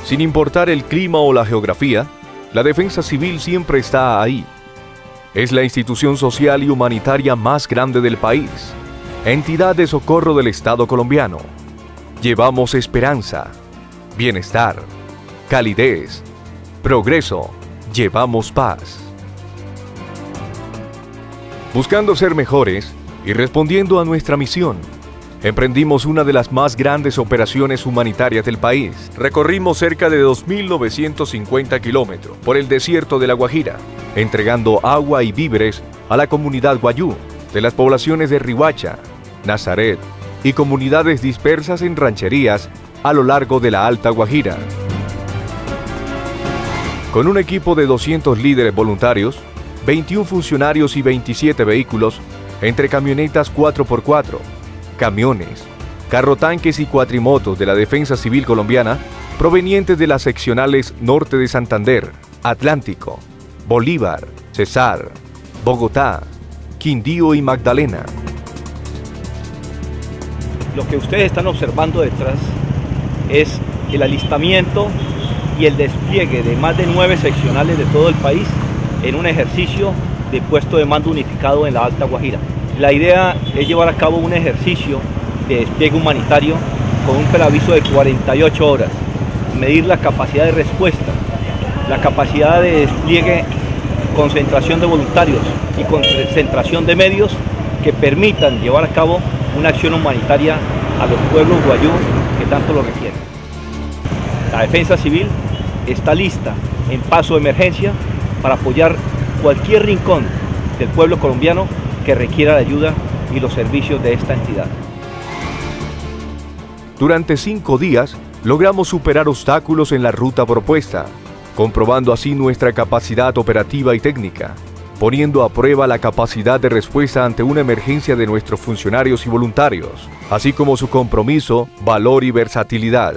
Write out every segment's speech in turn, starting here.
Sin importar el clima o la geografía, la Defensa Civil siempre está ahí. Es la institución social y humanitaria más grande del país, entidad de socorro del Estado colombiano. Llevamos esperanza, bienestar, calidez, progreso, llevamos paz. Buscando ser mejores y respondiendo a nuestra misión, emprendimos una de las más grandes operaciones humanitarias del país. Recorrimos cerca de 2.950 kilómetros por el desierto de La Guajira, entregando agua y víveres a la comunidad guayú de las poblaciones de Riohacha, Nazaret y comunidades dispersas en rancherías a lo largo de la Alta Guajira. Con un equipo de 200 líderes voluntarios, 21 funcionarios y 27 vehículos, entre camionetas 4x4, camiones, carrotanques y cuatrimotos de la Defensa Civil colombiana, provenientes de las seccionales Norte de Santander, Atlántico, Bolívar, Cesar, Bogotá, Quindío y Magdalena. Lo que ustedes están observando detrás es el alistamiento y el despliegue de más de 9 seccionales de todo el país en un ejercicio de puesto de mando unificado en la Alta Guajira. La idea es llevar a cabo un ejercicio de despliegue humanitario con un preaviso de 48 horas, medir la capacidad de respuesta, la capacidad de despliegue, concentración de voluntarios y concentración de medios que permitan llevar a cabo una acción humanitaria a los pueblos guayú que tanto lo requieren. La Defensa Civil está lista en paso de emergencia para apoyar cualquier rincón del pueblo colombiano que requiera la ayuda y los servicios de esta entidad. Durante 5 días logramos superar obstáculos en la ruta propuesta, comprobando así nuestra capacidad operativa y técnica, poniendo a prueba la capacidad de respuesta ante una emergencia de nuestros funcionarios y voluntarios, así como su compromiso, valor y versatilidad.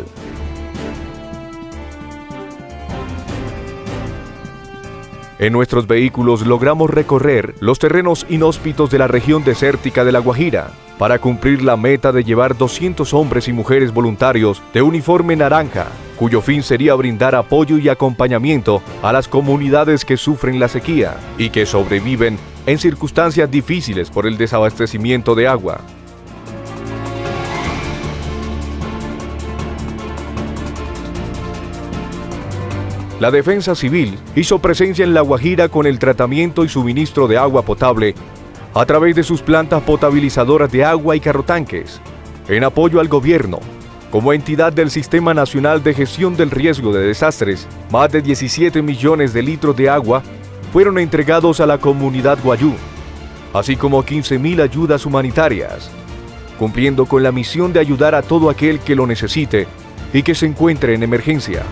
En nuestros vehículos logramos recorrer los terrenos inhóspitos de la región desértica de La Guajira para cumplir la meta de llevar 200 hombres y mujeres voluntarios de uniforme naranja, cuyo fin sería brindar apoyo y acompañamiento a las comunidades que sufren la sequía y que sobreviven en circunstancias difíciles por el desabastecimiento de agua. La Defensa Civil hizo presencia en La Guajira con el tratamiento y suministro de agua potable a través de sus plantas potabilizadoras de agua y carrotanques, en apoyo al gobierno. Como entidad del Sistema Nacional de Gestión del Riesgo de Desastres, más de 17 millones de litros de agua fueron entregados a la comunidad guayú, así como 15.000 ayudas humanitarias, cumpliendo con la misión de ayudar a todo aquel que lo necesite y que se encuentre en emergencia.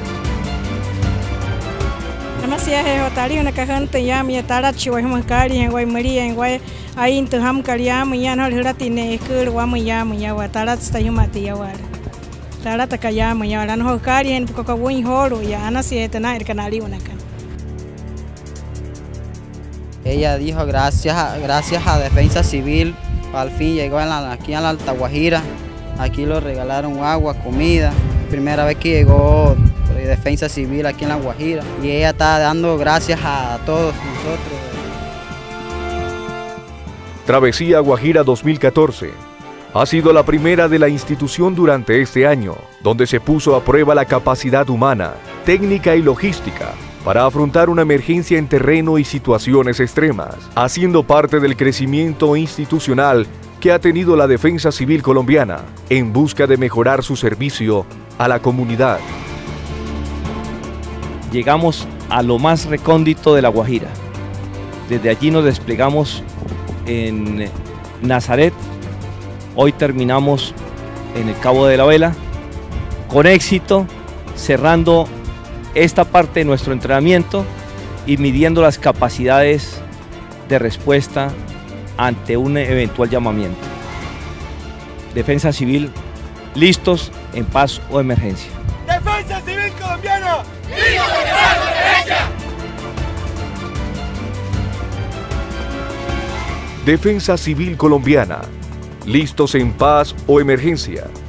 Ella dijo gracias a Defensa Civil, al fin llegó aquí en la Alta Guajira, aquí lo regalaron agua, comida, primera vez que llegó Defensa Civil aquí en La Guajira y ella está dando gracias a todos nosotros. Travesía Guajira 2014 ha sido la primera de la institución durante este año, donde se puso a prueba la capacidad humana, técnica y logística para afrontar una emergencia en terreno y situaciones extremas, haciendo parte del crecimiento institucional que ha tenido la Defensa Civil colombiana en busca de mejorar su servicio a la comunidad. Llegamos a lo más recóndito de La Guajira. Desde allí nos desplegamos en Nazaret. Hoy terminamos en el Cabo de la Vela, con éxito, cerrando esta parte de nuestro entrenamiento y midiendo las capacidades de respuesta ante un eventual llamamiento. Defensa Civil, listos en paz o emergencia. ¡Defensa Civil colombiana! ¡Listos en paz o emergencia! Defensa Civil colombiana, listos en paz o emergencia.